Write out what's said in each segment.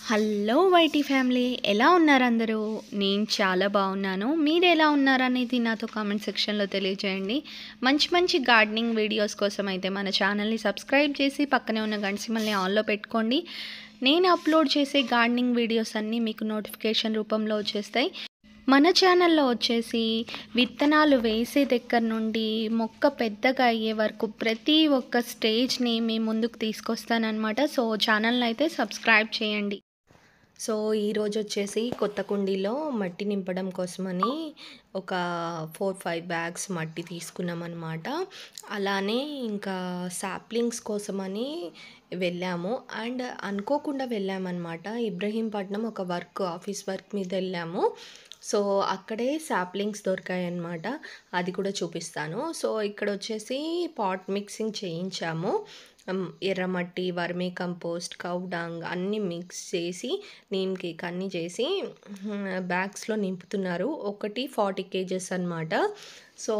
Hello YT family, ఎలా ఉన్నారు అందరూ? నేను చాలా బాగున్నాను. మీరు ఎలా ఉన్నారనేది నాతో కామెంట్ సెక్షన్లో తెలియజేయండి. మంచి మంచి గార్డెనింగ్ వీడియోస్ కోసం అయితే మన ఛానల్ని సబ్స్క్రైబ్ చేసి పక్కనే ఉన్న గంట సింబల్ని ఆన్లో పెట్టుకోండి. నేను అప్లోడ్ చేసే గార్డెనింగ్ వీడియోస్ అన్నీ మీకు నోటిఫికేషన్ రూపంలో వచ్చేస్తాయి. మన ఛానల్లో వచ్చేసి విత్తనాలు వేసే దగ్గర నుండి మొక్క పెద్దగా అయ్యే వరకు ప్రతి ఒక్క స్టేజ్ని మీ ముందుకు తీసుకొస్తానన్నమాట. సో ఛానల్ని అయితే సబ్స్క్రైబ్ చేయండి. సో ఈరోజు వచ్చేసి కొత్త కుండీలో మట్టి నింపడం కోసమని ఒక 4-5 బ్యాగ్స్ మట్టి తీసుకున్నామన్నమాట. అలానే ఇంకా సాప్లింగ్స్ కోసమని వెళ్ళాము. అండ్ అనుకోకుండా వెళ్ళామన్నమాట. ఇబ్రహీంపట్నం ఒక ఆఫీస్ వర్క్ మీద వెళ్ళాము. సో అక్కడే సాప్లింగ్స్ దొరికాయన్నమాట. అది కూడా చూపిస్తాను. సో ఇక్కడ వచ్చేసి పాట్ మిక్సింగ్ చేయించాము. ఎర్రమట్టి, వర్మీ కంపోస్ట్, కౌడాంగ్ అన్నీ మిక్స్ చేసి నీమ్ కేక్ అన్నీ చేసి బ్యాగ్స్లో నింపుతున్నారు. ఒకటి 40 kgs అన్నమాట. సో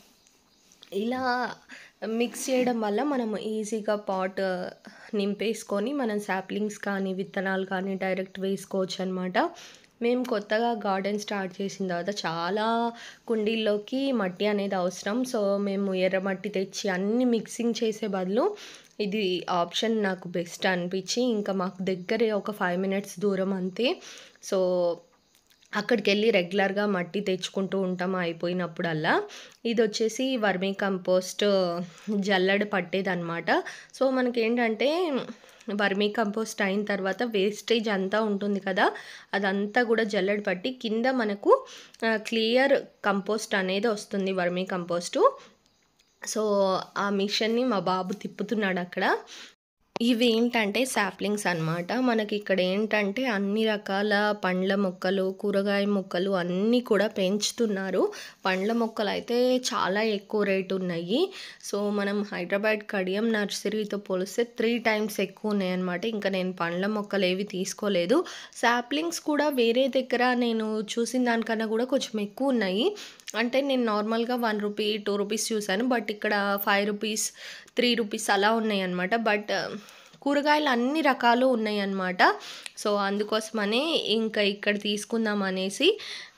ఇలా మిక్స్ చేయడం వల్ల మనం ఈజీగా పాట్ నింపేసుకొని మనం సాప్లింగ్స్ కానీ విత్తనాలు కానీ డైరెక్ట్ వేసుకోవచ్చు అనమాట. మేము కొత్తగా గార్డెన్ స్టార్ట్ చేసిన తర్వాత చాలా కుండీల్లోకి మట్టి అనేది అవసరం. సో మేము ఎర్రమట్టి తెచ్చి అన్ని మిక్సింగ్ చేసే బదులు ఇది ఆప్షన్ నాకు బెస్ట్ అనిపించి, ఇంకా మాకు దగ్గరే ఒక 5 minutes దూరం అంతే. సో అక్కడికి వెళ్ళి రెగ్యులర్గా మట్టి తెచ్చుకుంటూ ఉంటాము అయిపోయినప్పుడల్లా. ఇది వచ్చేసి వర్మీ కంపోస్ట్ జల్లెడ పట్టేదన్నమాట. సో మనకేంటంటే వర్మీ కంపోస్ట్ అయిన తర్వాత వేస్టేజ్ అంతా ఉంటుంది కదా, అదంతా కూడా జల్లెడ పట్టి కింద మనకు క్లియర్ కంపోస్ట్ అనేది వస్తుంది, వర్మీ కంపోస్టు. సో ఆ మిషన్ని మా బాబు తిప్పుతున్నాడు అక్కడ. ఇవి ఏంటంటే సాప్లింగ్స్ అన్నమాట. మనకి ఇక్కడ ఏంటంటే అన్ని రకాల పండ్ల మొక్కలు, కూరగాయ మొక్కలు అన్నీ కూడా పెంచుతున్నారు. పండ్ల మొక్కలు అయితే చాలా ఎక్కువ రేటు ఉన్నాయి. సో మనం హైదరాబాద్ కడియం నర్సరీతో పోలిస్తే 3 times ఎక్కువ ఉన్నాయన్నమాట. ఇంకా నేను పండ్ల మొక్కలు ఏవి తీసుకోలేదు. సాప్లింగ్స్ కూడా వేరే దగ్గర నేను చూసిన దానికన్నా కూడా కొంచెం ఎక్కువ ఉన్నాయి. అంటే నేను నార్మల్గా 1 రూపీ 2 రూపీస్ చూశాను. బట్ ఇక్కడ 5 రూపీస్ 3 రూపీస్ అలా ఉన్నాయి అన్నమాట. బట్ కూరగాయలు అన్ని రకాలు ఉన్నాయి అన్నమాట. సో అందుకోసమనే ఇంకా ఇక్కడ తీసుకుందాం అనేసి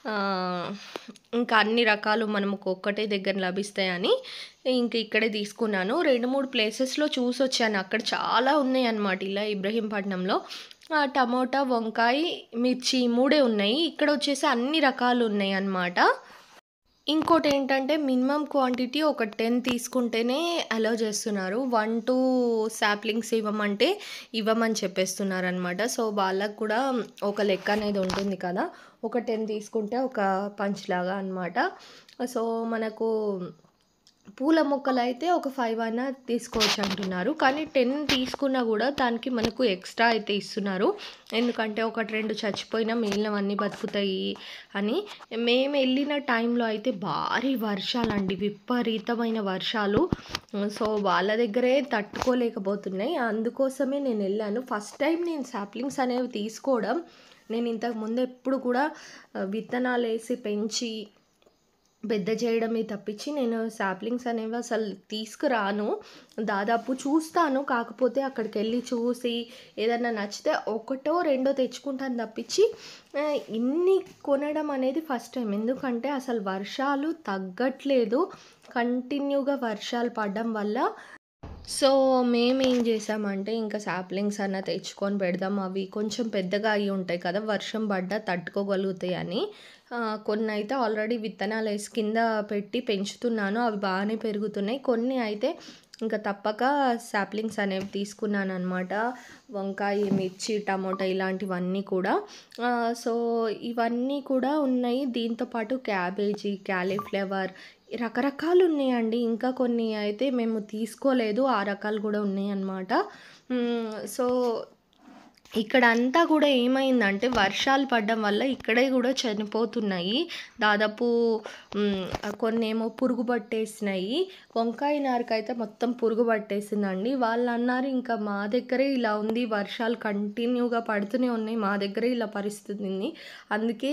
ఇంకా అన్ని రకాలు మనం ఒక్కటే దగ్గర లభిస్తాయని ఇంక ఇక్కడే తీసుకున్నాను. 2-3 ప్లేసెస్లో చూసి వచ్చాను. అక్కడ చాలా ఉన్నాయి అన్నమాట. ఇలా ఇబ్రహీంపట్నంలో టమోటా, వంకాయ, మిర్చి 3 ఉన్నాయి. ఇక్కడ వచ్చేసి అన్ని రకాలు ఉన్నాయి అన్నమాట. ఇంకోటి ఏంటంటే మినిమం క్వాంటిటీ ఒక 10 తీసుకుంటేనే అలౌ చేస్తున్నారు. 1-2 సాప్లింగ్స్ ఇవ్వమని చెప్పేస్తున్నారు అనమాట. సో వాళ్ళకు కూడా ఒక లెక్క అనేది ఉంటుంది కదా, ఒక 10 తీసుకుంటే ఒక పంచ్ లాగా అనమాట. సో మనకు పూల మొక్కలు అయితే ఒక 5 అయినా తీసుకోవచ్చు అంటున్నారు. కానీ 10 తీసుకున్నా కూడా దానికి మనకు ఎక్స్ట్రా అయితే ఇస్తున్నారు. ఎందుకంటే 1-2 చచ్చిపోయినా మిగిలినవన్నీ బతుకుతాయి అని. మేము వెళ్ళిన టైంలో అయితే భారీ వర్షాలండి, విపరీతమైన వర్షాలు. సో వాళ్ళ దగ్గరే తట్టుకోలేకపోతున్నాయి. అందుకోసమే నేను వెళ్ళాను. ఫస్ట్ టైం నేను సాప్లింగ్స్ అనేవి తీసుకోవడం. నేను ఇంతకుముందు ఎప్పుడు కూడా విత్తనాలు వేసి పెంచి పెద్ద చేయడమే తప్పించి నేను సాప్లింగ్స్ అనేవి అసలు తీసుకురాను. దాదాపు చూస్తాను, కాకపోతే అక్కడికి వెళ్ళి చూసి ఏదన్నా నచ్చితే 1-2 తెచ్చుకుంటాను తప్పించి ఇన్ని కొనడం అనేది ఫస్ట్ టైం. ఎందుకంటే అసలు వర్షాలు తగ్గట్లేదు, కంటిన్యూగా వర్షాలు పడడం వల్ల. సో మేమేం చేసామంటే ఇంకా సాప్లింగ్స్ అన్న తెచ్చుకొని పెడదాం, అవి కొంచెం పెద్దగా అయి ఉంటాయి కదా, వర్షం పడ్డా తట్టుకోగలుగుతాయి అని. కొన్ని అయితే ఆల్రెడీ విత్తనాలు వేసి కింద పెట్టి పెంచుతున్నాను, అవి బాగానే పెరుగుతున్నాయి. కొన్ని అయితే ఇంకా తప్పక సాప్లింగ్స్ అనేవి తీసుకున్నాను అనమాట. వంకాయ, మిర్చి, టమోటా ఇలాంటివన్నీ కూడా. సో ఇవన్నీ కూడా ఉన్నాయి. దీంతోపాటు క్యాబేజీ, క్యాలీఫ్లవర్ రకరకాలు ఉన్నాయండి. ఇంకా కొన్ని అయితే మేము తీసుకోలేదు, ఆ రకాలు కూడా ఉన్నాయి అన్నమాట. సో ఇక్కడ అంతా కూడా ఏమైందంటే వర్షాలు పడడం వల్ల ఇక్కడే కూడా చనిపోతున్నాయి. దాదాపు కొన్ని ఏమో పురుగు పట్టేసినాయి. వంకాయ నారుకైతే మొత్తం పురుగు పట్టేసిందండి. వాళ్ళు అన్నారు ఇంకా మా దగ్గరే ఇలా ఉంది, వర్షాలు కంటిన్యూగా పడుతూనే ఉన్నాయి, మా దగ్గరే ఇలా పరిస్థితి ఉంది, అందుకే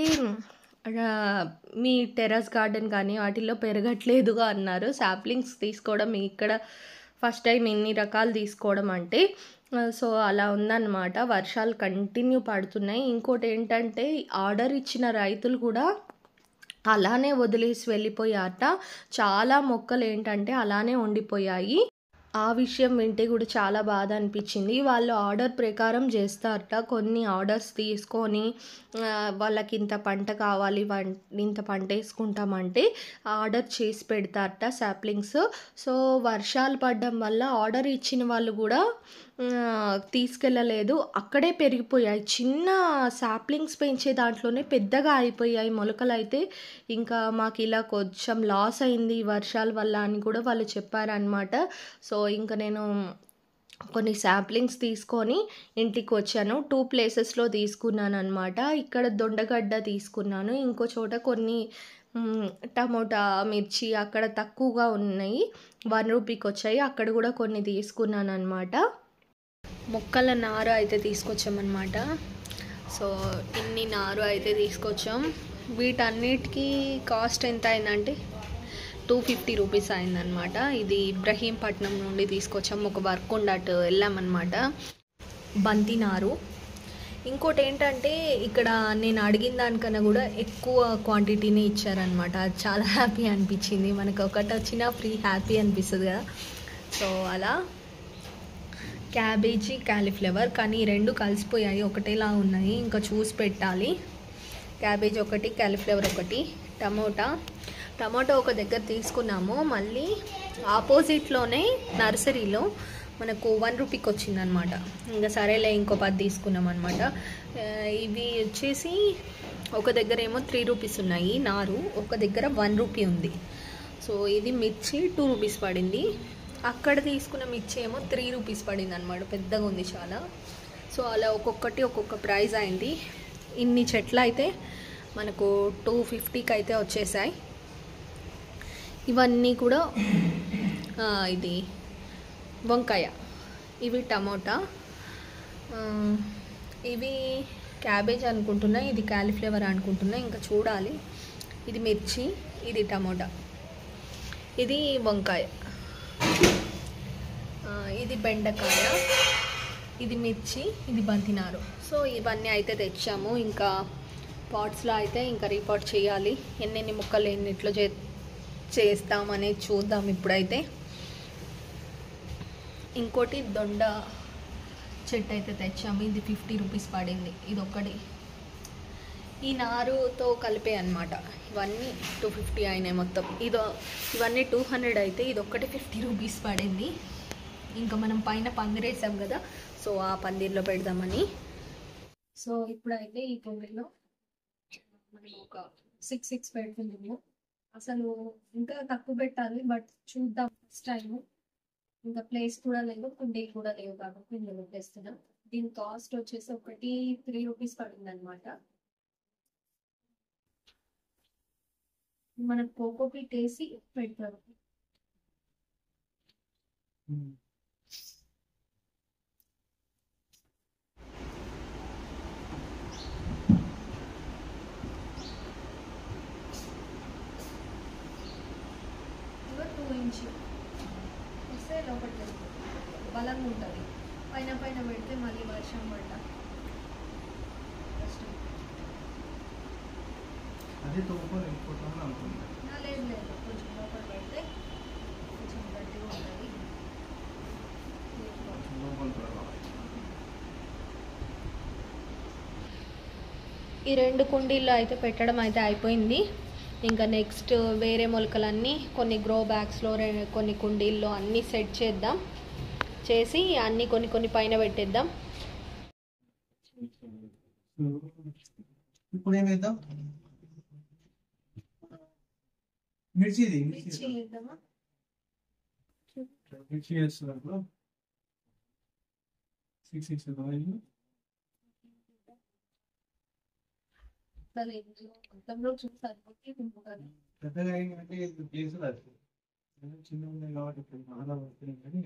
మీ టెర్రస్ గార్డెన్ కానీ వాటిల్లో పెరగట్లేదుగా అన్నారు. సాప్లింగ్స్ తీసుకోవడం ఇక్కడ ఫస్ట్ టైం ఇన్ని రకాలు తీసుకోవడం అంటే. సో, అలా ఉందన్నమాట. వర్షాలు కంటిన్యూ పడుతున్నాయి. ఇంకోటేంటంటే ఆర్డర్ ఇచ్చిన రైతులు కూడా అలానే వదిలేసి వెళ్ళిపోయారట. చాలా మొక్కలేంటంటే అలానే ఉండిపోయాయి. ఆ విషయం వింటే కూడా చాలా బాధ అనిపించింది. వాళ్ళు ఆర్డర్ ప్రకారం చేస్తారట. కొన్ని ఆర్డర్స్ తీసుకొని వాళ్ళకింత పంట కావాలి, ఇంత పంటేసుకుంటామంటే ఆర్డర్ చేసి పెడతారట సాప్లింగ్స్. సో, వర్షాలు పడడం వల్ల ఆర్డర్ ఇచ్చిన వాళ్ళు కూడా తీసుకెళ్ళలేదు. అక్కడే పెరిగిపోయాయి. చిన్న సాప్లింగ్స్ పెంచే దాంట్లోనే పెద్దగా అయిపోయాయి మొలకలైతే. ఇంకా మాకిలా కొంచెం లాస్ అయింది ఈ వర్షాల వల్ల అని కూడా వాళ్ళు చెప్పారనమాట. సో, ఇంక నేను కొన్ని శాంప్లింగ్స్ తీసుకొని ఇంటికి వచ్చాను. 2 ప్లేసెస్‌లో తీసుకున్నాననమాట. ఇక్కడ దొండగడ్డ తీసుకున్నాను. ఇంకో చోట కొన్ని టమోటా, మిర్చి అక్కడ తక్కువగా ఉన్నాయి. రూ. 1 అక్కడ కూడా కొన్ని తీసుకున్నాననమాట. మొక్కల నారు అయితే తీసుకొచ్చామన్నమాట. సో, ఇన్ని నారు అయితే తీసుకొచ్చాం. వీటన్నిటికీ కాస్ట్ ఎంత అయిందంటే రూ. 250 అయిందనమాట. ఇది ఇబ్రహీంపట్నం నుండి తీసుకొచ్చాం. ఒక వర్క్ ఉండట్టు వెళ్ళామన్నమాట. బంతి నారు. ఇంకోటి ఏంటంటే ఇక్కడ నేను అడిగిన దానికన్నా కూడా ఎక్కువ క్వాంటిటీనే ఇచ్చారనమాట. అది చాలా హ్యాపీ అనిపించింది. మనకు ఒకటి వచ్చినా ఫ్రీ హ్యాపీ అనిపిస్తుంది కదా. సో, అలా క్యాబేజీ, కాలీఫ్లవర్ కానీ ఈ రెండు కలిసిపోయాయి, ఒకటేలా ఉన్నాయి. ఇంకా చూసి పెట్టాలి. క్యాబేజీ ఒకటి, కాలీఫ్లవర్ ఒకటి, టమోటా ఒక దగ్గర తీసుకున్నాము. మళ్ళీ ఆపోజిట్లోనే నర్సరీలో మనకు రూ. 1 వచ్చిందనమాట. ఇంకా సరేలే ఇంకో 10 తీసుకున్నాం అనమాట. ఇవి వచ్చేసి ఒక దగ్గర ఏమో రూ. 3 ఉన్నాయి నారు, ఒక దగ్గర రూ. 1 ఉంది. సో, ఇది మిర్చి రూ. 2 పడింది. అక్కడ తీసుకున్న మిర్చి ఏమో రూ. 3 పడింది అనమాట. పెద్దగా ఉంది చాలా. సో, అలా ఒక్కొక్కటి ఒక్కొక్క ప్రైస్ అయింది. ఇన్ని చెట్లు అయితే మనకు 250కి అయితే వచ్చేసాయి. ఇవన్నీ కూడా ఇది వంకాయ, ఇవి టమోటా, ఇవి క్యాబేజ్ అనుకుంటున్నా, ఇది కాలీఫ్లవర్ అనుకుంటున్నా, ఇంకా చూడాలి. ఇది మిర్చి, ఇది టమోటా, ఇది వంకాయ, ఇది బెండకాయ, ఇది మిర్చి, ఇది బంతినారు. సో, ఇవన్నీ అయితే తెచ్చాము. ఇంకా పాట్స్లో అయితే ఇంకా రీపాట్ చేయాలి. ఎన్నెన్ని ముక్కలు ఎన్నిట్లో చేస్తామనేది చూద్దాం ఇప్పుడైతే. ఇంకోటి దొండ చెట్టు అయితే తెచ్చాము. ఇది రూ. 50 పడింది. ఇది ఒకటి ఈ నారుతో కలిపే అనమాట. ఇవన్నీ 250 అయినాయి మొత్తం. ఇవన్నీ 200 అయితే ఇది ఒక్కటి రూ. 50 పడింది. ఇంకా మనం పైన పందిరేసాం కదా, సో ఆ పందిర్లో పెడదామని. సో, ఇప్పుడైతే ఈ పందిరిలో మనం ఒక 6 పెడుతున్నాము. అసలు ఇంకా తక్కువ పెట్టాలి, బట్ చూద్దాం ఫస్ట్ టైం. ఇంకా ప్లేస్ కూడా లేదు, కుండీలు కూడా లేవు కాబట్టి ఇందులో పెట్టేస్తున్నాం. దీని కాస్ట్ వచ్చేసి ఒకటి రూ. 3 పడింది అనమాట. మనకు కోకోపీట్ వేసి పెడతారు. ఇంకా 2 ఇంచ్ వస్తే లోపలికి వెళ్తుంది, బలంగా ఉంటుంది. పైన పెడితే మళ్ళీ వర్షం పడ్డా కష్టం. లేదు, కొంచెం లోపల పెడితే కొంచెం గట్టిగా ఉంటుంది. ఈ 2 కుండీల్లో అయితే పెట్టడం అయితే అయిపోయింది. ఇంకా నెక్స్ట్ వేరే మొలకలన్నీ కొన్ని గ్రో బ్యాగ్స్లో, కొన్ని కుండీల్లో అన్నీ సెట్ చేసి అన్నీ కొన్ని పైన పెట్టేద్దాం. ఇప్పుడు ఏమేద్దాం? మిర్చి వేద్దామా? మిర్చి వేస్తున్నప్పుడు 6 మొత్తంలో చూస్తారు పెద్దగా ఏంటంటే ప్లేస్ రాదు, చిన్న ఉన్నాయి కాబట్టి ఇప్పుడు బాగా వస్తున్నాయి. కానీ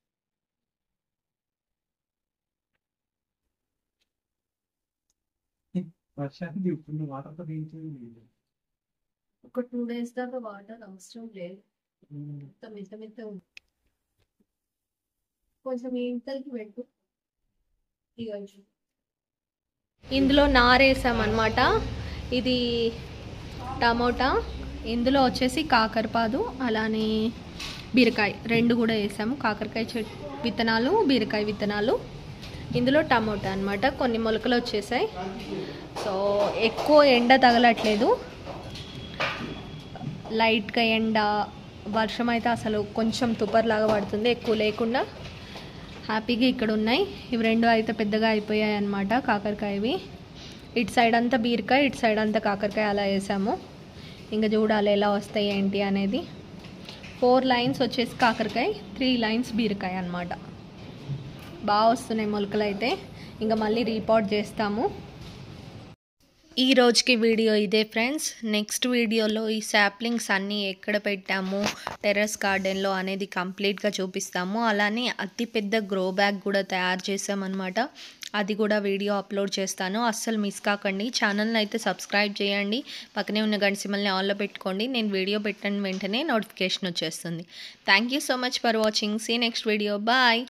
వర్షానికి ఇప్పుడు వాటర్తో తీయించేది ఒక 2 days దాకా వాటర్ అవసరం లేదు. మొత్తం ఎంత ఉంది. కొంచెం ఇంతకి పెట్టు. ఇందులో నారేసామన్నమాట. ఇది టమోటా, ఇందులో వచ్చేసి కాకరపాదు, అలానే బీరకాయ రెండు కూడా వేసాము. కాకరకాయ విత్తనాలు, బీరకాయ విత్తనాలు, ఇందులో టమోటా అనమాట. కొన్ని మొలకలు వచ్చేసాయి. సో ఎక్కువ ఎండ తగలట్లేదు, లైట్గా ఎండ, వర్షం అయితే అసలు కొంచెం తుపర్లాగా పడుతుంది, ఎక్కువ లేకుండా హ్యాపీగా ఇక్కడ ఉన్నాయి. ఇవి రెండు అయితే పెద్దగా అయిపోయాయి అన్నమాట కాకరకాయవి. ఇటు సైడ్ అంతా బీరకాయ, ఇటు సైడ్ అంతా కాకరకాయ అలా వేసాము. ఇంకా చూడాలి ఎలా వస్తాయి ఏంటి అనేది. 4 లైన్స్ వచ్చేసి కాకరకాయ, 3 లైన్స్ బీరకాయ అన్నమాట. బాగా వస్తున్నాయి మొలకలు అయితే. ఇంకా మళ్ళీ రీపాట్ చేస్తాము. ఈ రోజుకి వీడియో ఇదే ఫ్రెండ్స్. నెక్స్ట్ వీడియోలో ఈ సాప్లింగ్స్ అన్నీ ఎక్కడ పెట్టాము టెర్రస్ గార్డెన్లో అనేది కంప్లీట్గా చూపిస్తాము. అలానే అతి పెద్ద గ్రో బ్యాగ్ కూడా తయారు చేసామన్నమాట. అది కూడా వీడియో అప్లోడ్ చేస్తాను, అస్సలు మిస్ కాకండి. ఛానల్ని అయితే సబ్స్క్రైబ్ చేయండి, పక్కనే ఉన్న గంట సింబల్ని ఆన్లో పెట్టుకోండి. నేను వీడియో పెట్టిన వెంటనే నోటిఫికేషన్ వచ్చేస్తుంది. Thank you so much for watching. See next video. Bye.